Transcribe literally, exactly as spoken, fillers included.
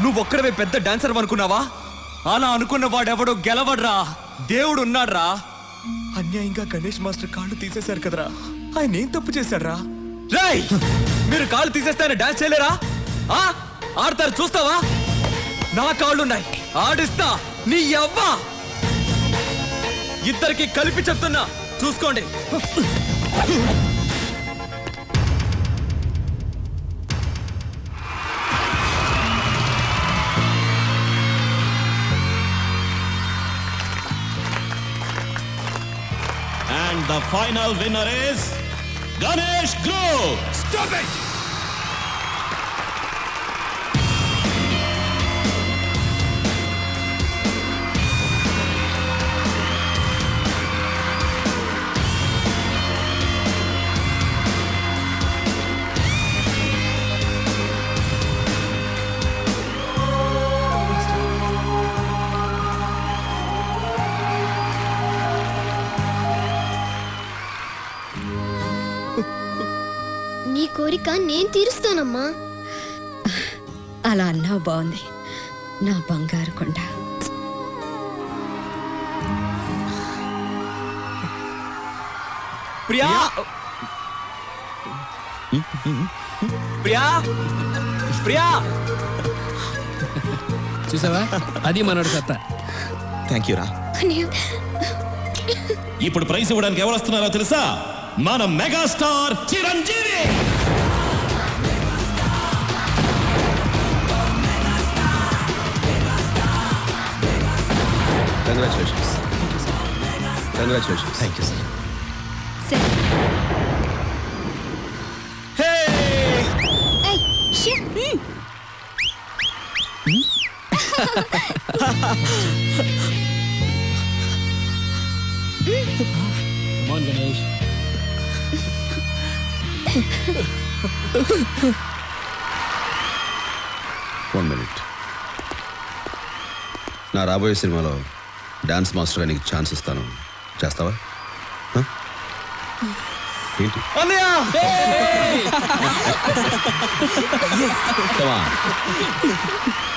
నువ్వు ఒక్కడవే పెద్ద డాన్సర్ అనుకున్నావా? అలా అనుకున్న వాడెవడో గెలవడ్రా, దేవుడు ఉన్నాడ్రా. అన్యాయంగా గణేష్ మాస్టర్ కాళ్ళు తీసేశారు కదరా, ఆయన ఏం తప్పు చేశాడ్రా? రేయ్, మీరు కాళ్ళు తీసేస్తే డాన్స్ చేయలేరా? ఆడతారు చూస్తావా? నా కాళ్ళున్నాయి, ఆడిస్తా. నీ అవ్వ ఇద్దరికి కలిపి చెప్తున్నా, చూసుకోండి. And the final winner is Ganesh Group. Stop it! నీ కోరిక నేను తీరుస్తానమ్మా. అలా అన్నావు, బాగుంది నా బంగారు కొండ. ప్రియా, ప్రియా, ప్రియా, చూసావా? అది మనోడు సత్తా. థ్యాంక్ యూ రా. ఇప్పుడు ప్రైజ్ ఇవ్వడానికి ఎవరు వస్తున్నారో తెలుసా? మన megastar Chiranjeevi. Congratulations. Congratulations. Thank you sir. సరే. హే, ఏయ్, షే. Come on, Ganesh. One minute. నా రాబోయే సినిమాలో డాన్స్ మాస్టర్గా నీకు ఛాన్స్ ఇస్తాను, చేస్తావా? ఏంటి? అన్నయ్య! Come on.